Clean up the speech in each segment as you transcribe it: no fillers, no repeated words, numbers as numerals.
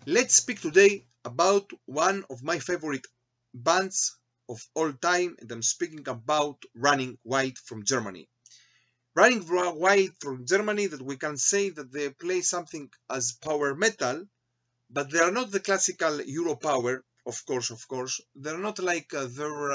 Let's speak today about one of my favorite bands of all time, and I'm speaking about Running Wild from Germany. Running Wild from Germany, that we can say that they play something as power metal, but they are not the classical Euro power, of course. They're not like their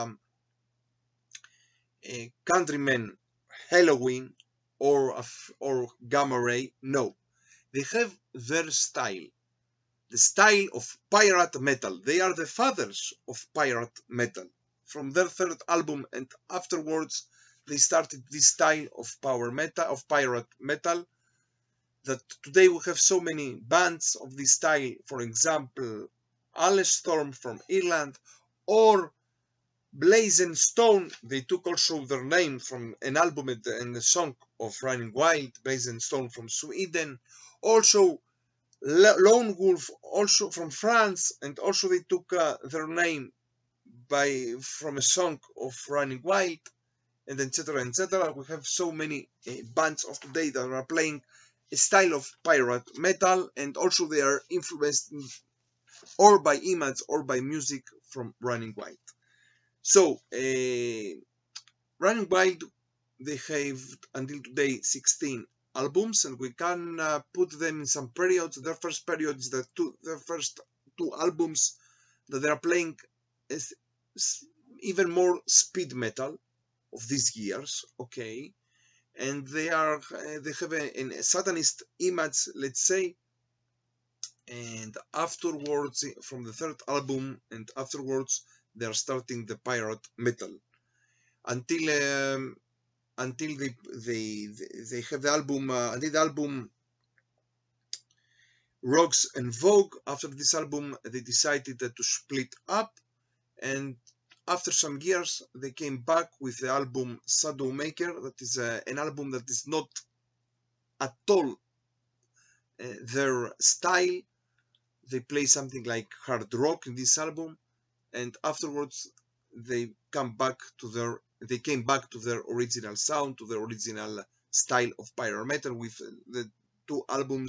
countrymen Halloween or Gamma Ray. No, they have their style. The style of pirate metal. They are the fathers of pirate metal. From their third album and afterwards, they started this style of pirate metal. That today we have so many bands of this style. For example, Alestorm from Ireland or Blazing Stone. They took also their name from an album and a song of Running Wild. Blazing Stone from Sweden. Also Lone Wolf, also from France, and also they took their name from a song of Running Wild, and etc. etc. We have so many bands of today that are playing a style of pirate metal, and also they are influenced or by images or by music from Running Wild. So Running Wild, they have until today 16 albums, and we can put them in some periods. Their first period is their first two albums that they are playing is even more speed metal of these years, okay, and they have a satanist image, let's say, and afterwards from the third album and afterwards they are starting the pirate metal until they have the album until the album Rogues and Vogue. After this album they decided to split up, and after some years they came back with the album Shadow Maker. That is an album that is not at all their style. They play something like hard rock in this album, and afterwards they came back to their original sound, to their original style of pirate metal with the two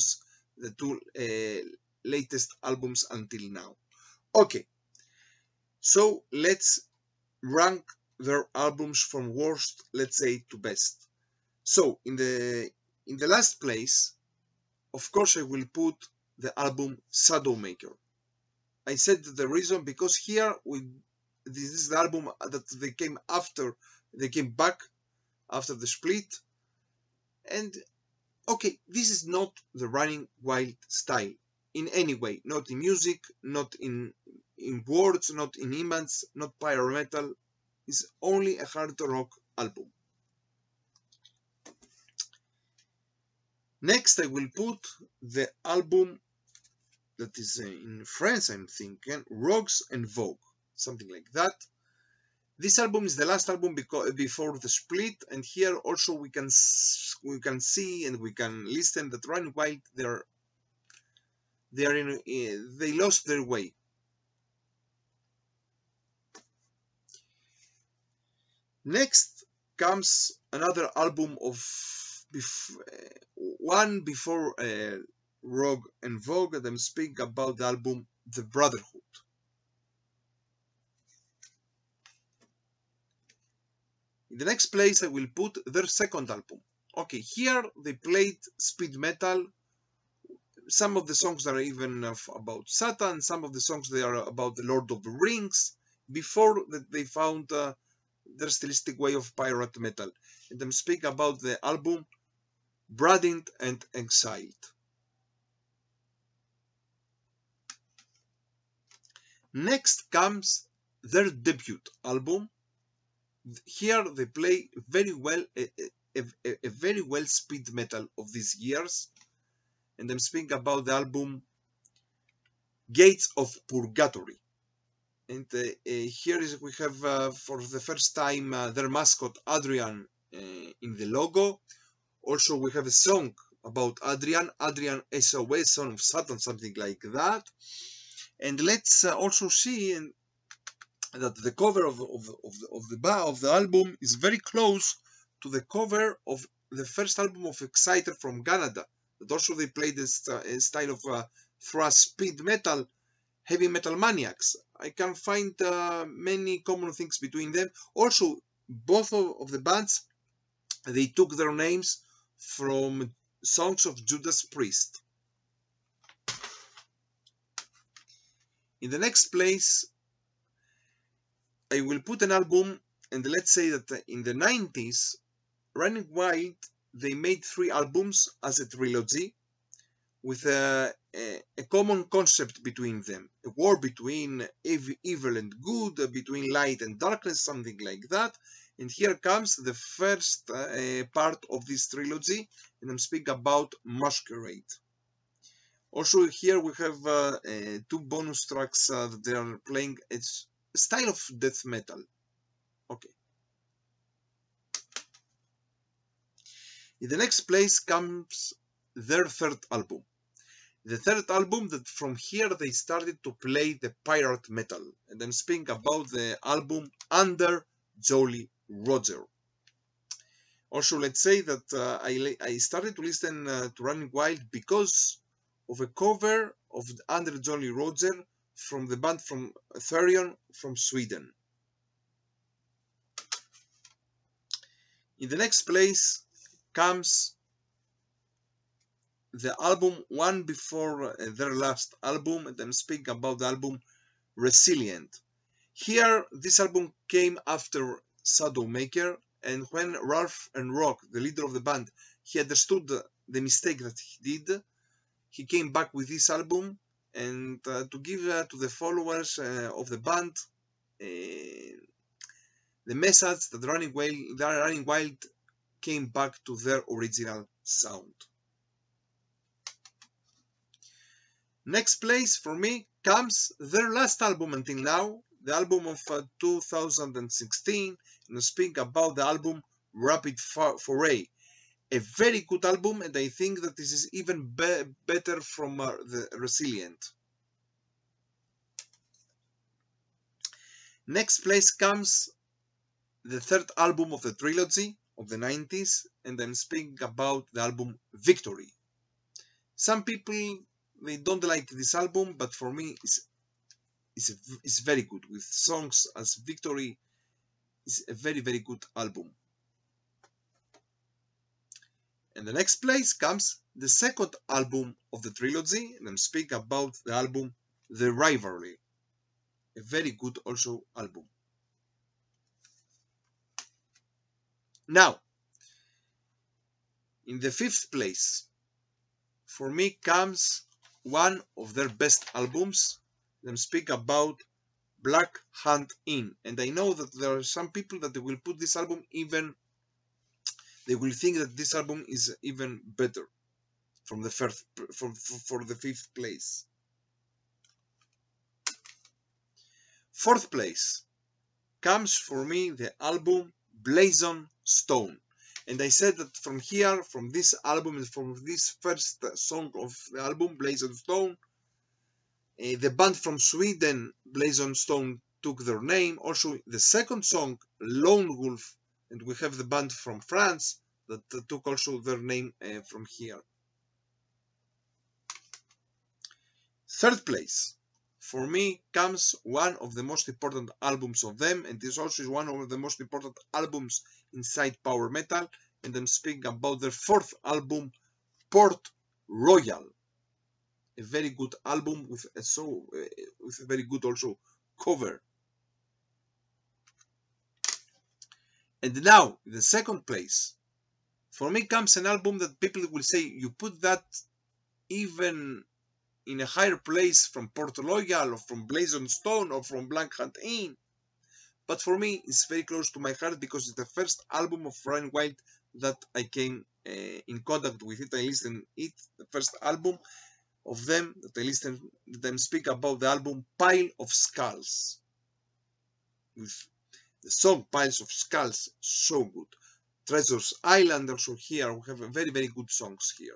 latest albums until now. Okay, so let's rank their albums from worst, let's say, to best. So in the last place, of course, I will put the album Shadow Maker. I said the reason because here this is the album that they came back after the split, and okay, this is not the Running Wild style in any way, not in music, not in words, not in images, not pirate metal. It's only a hard rock album. Next, I will put the album that is in French, I'm thinking, Rogues and Vogue, something like that. This album is the last album before the split, and here also we can see and we can listen that Running Wild they lost their way. Next comes another album of one before Rogue and Vogue, and I'm speaking about the album The Brotherhood. In the next place I will put their second album. Okay, here they played speed metal. Some of the songs are even about Satan, some of the songs they are about the Lord of the Rings, before that they found their stylistic way of pirate metal. And I'm speaking about the album Burdened and Exiled. Next comes their debut album. Here they play very well a very well speed metal of these years, and I'm speaking about the album Gates of Purgatory. And here we have for the first time their mascot Adrian in the logo. Also we have a song about Adrian SOS, Son of Satan, something like that. And let's also see that the cover of the album is very close to the cover of the first album of Exciter from Canada. That also they played this style of thrash speed metal, heavy metal maniacs. I can find many common things between them. Also, both of the bands, they took their names from songs of Judas Priest. In the next place, I will put an album, and let's say that in the 90s, Running Wild, they made 3 albums as a trilogy with a common concept between them. A war between evil and good, between light and darkness, something like that. And here comes the first part of this trilogy, and I'm speaking about Masquerade. Also here we have 2 bonus tracks that they are playing. It's a style of death metal. Okay. In the next place comes their 3rd album. The 3rd album, that from here they started to play the pirate metal. And I'm speaking about the album Under Jolly Roger. Also, let's say that I started to listen to Running Wild because of a cover of Under Jolly Roger from the band from Therion from Sweden. In the next place comes the album one before their last album, and I'm speaking about the album Resilient. Here, this album came after Shadowmaker, and when Ralph and Rock, the leader of the band, he understood the mistake that he did, he came back with this album, and to give to the followers of the band the message that Running Wild came back to their original sound. Next place for me comes their last album until now, the album of 2016, and I speak about the album Rapid Foray. A very good album, and I think that this is even better from the Resilient. Next place comes the 3rd album of the trilogy of the 90s, and I'm speaking about the album Victory. Some people, they don't like this album, but for me it's very good, with songs as Victory. It's a very, very good album. And the next place comes the 2nd album of the trilogy, and I'm speaking about the album The Rivalry. A very good also album. Now, in the 5th place, for me comes one of their best albums. I'm speaking about Black Hand Inn, and I know that there are some people that they will put this album even, they will think that this album is even better from the first, for the 5th place. 4th place comes for me the album Blazon Stone, and I said that from here, from this album, and from this first song of the album Blazon Stone, the band from Sweden, Blazon Stone, took their name. Also, the 2nd song, Lone Wolf, and we have the band from France that took also their name from here. 3rd place, for me, comes one of the most important albums of them, and this also is one of the most important albums inside power metal, and I'm speaking about their 4th album, Port Royal. A very good album with a very good also cover. And now, the 2nd place, for me comes an album that people will say, you put that even in a higher place from Port Royal, or from Blazon Stone, or from Black Hand Inn. But for me, it's very close to my heart because it's the first album of Running Wild that I came in contact with it. I listened it, the first album of them that I listened to them speak about the album Pile of Skulls. With the song Piles of Skulls, so good. Treasures Island also here, we have a very, very good songs here.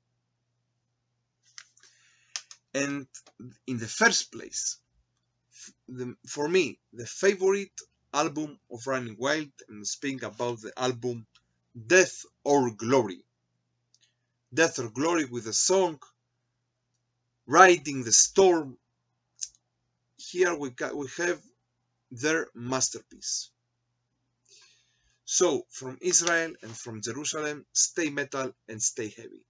And in the first place, for me, the favorite album of Running Wild, and speaking about the album Death or Glory. Death or Glory with the song Riding the Storm. Here we have their masterpiece. So, from Israel and from Jerusalem, stay metal and stay heavy.